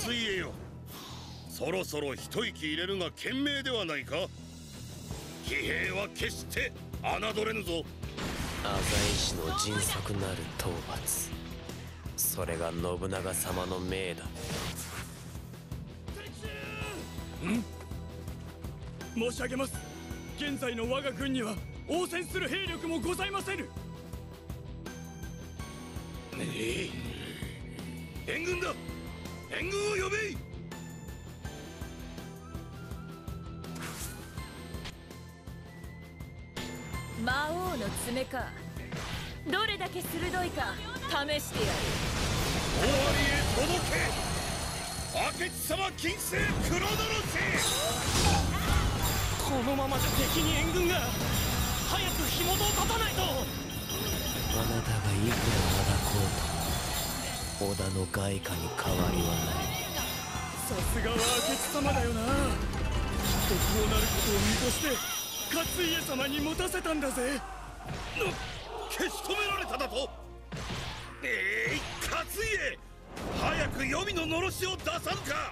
勝家よ、そろそろ一息入れるが賢明ではないか。騎兵は決して侮れぬぞ。 浅井氏の迅速なる討伐、それが信長様の命だ。 申し上げます。現在の我が軍には応戦する兵力もございませぬ。 援軍だ、援軍を呼べ。 魔王の爪か、どれだけ鋭いか試してやる。 終わりへ届け、明智様金星黒の星。 このままじゃ敵に援軍が。早く火元を断たないと。 あなたがいくらあがこうと織田の外貨に変わりはない。 さすがは明智様だよな。とこうなることを見越して勝家様に持たせたんだぜ。 消し止められただと。勝家、早く黄泉ののろしを出さぬか。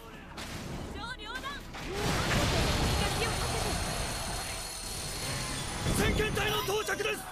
先遣隊の到着です。助か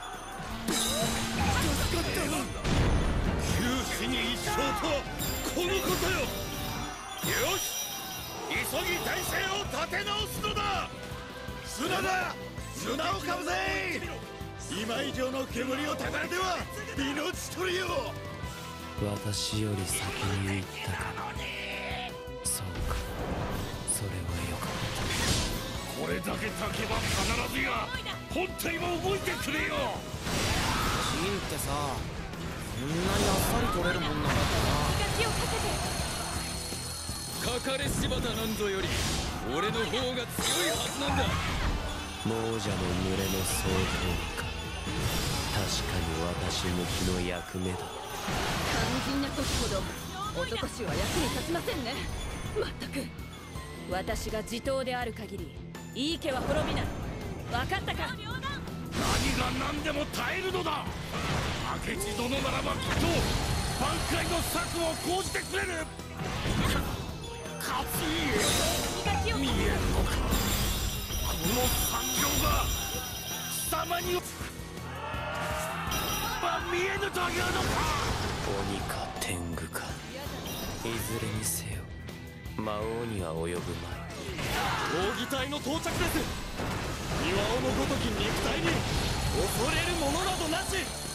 ったわ。 九死に一生とはこのことよ。よし、急ぎ体勢を立て直すのだ。 砂だ、砂をかぶせ。今以上の煙をたかれては命取りよ。 私より先に行ったか。そうか、それはよかった。 これだけ炊けば必ずや本体も動いてくれよ。 金ってさ、こんなにあっさり取れるもんなかったな。かかれ柴田なんぞより俺の方が強いはずなんだ。 亡者の群れの総統か。確かに私向きの役目だ。 肝心な時ほど男衆は役に立ちませんね。まったく、私が地頭である限り井伊家は滅びない。分かったか。 何が何でも耐えるのだ。明智殿ならばきっと挽回の策を講じてくれる。勝家、見えるのか、この惨状が貴様に見えぬというのか。 鬼か天狗か、いずれにせよ魔王には及ぶまい。 奥義隊の到着です。岩尾のごとき肉体に恐れるものなどなし。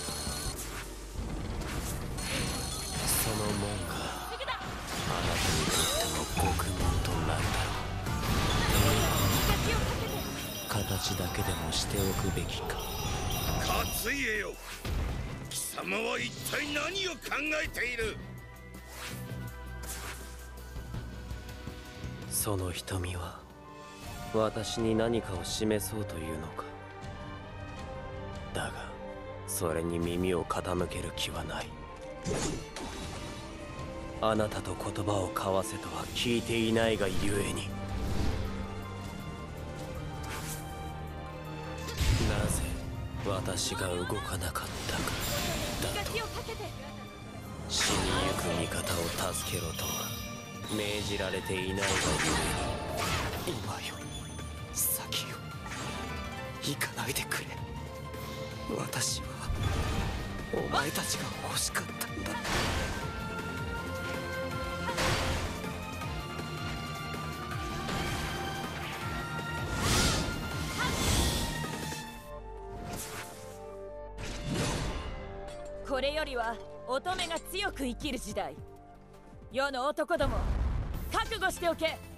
その門があなたにとっての獄門となるだろう。形だけでもしておくべきか。 勝家よ、貴様は一体何を考えている。 その瞳は私に何かを示そうというのか。だがそれに耳を傾ける気はない。あなたと言葉を交わせとは聞いていないがゆえに、なぜ私が動かなかったかだと。死にゆく味方を助けろとは命じられていないがゆえに、今より先よ、行かないでくれ。私はお前たちが欲しかったんだ。 これよりは乙女が強く生きる時代。世の男ども、覚悟しておけ。